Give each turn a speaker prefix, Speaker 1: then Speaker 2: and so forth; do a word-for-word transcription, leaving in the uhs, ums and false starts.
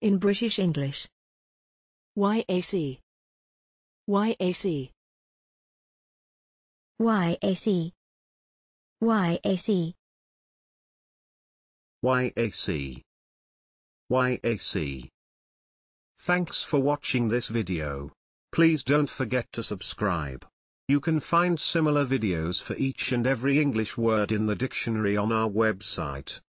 Speaker 1: In British English. Y A C. Y A C.
Speaker 2: Y A C. Y A C.
Speaker 3: Y A C. Y A C. Thanks for watching this video. Please don't forget to subscribe. You can find similar videos for each and every English word in the dictionary on our website.